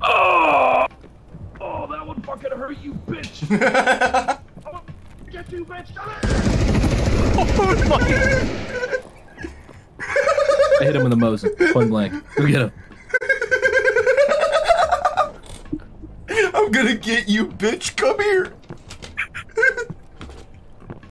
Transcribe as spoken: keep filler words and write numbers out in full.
Oh! Oh, that one fucking hurt you, bitch! I'm gonna get you, bitch! Come here! Oh, fucking... I hit him with a Mosin. Point blank. Go get him. I'm gonna get you, bitch! Come here!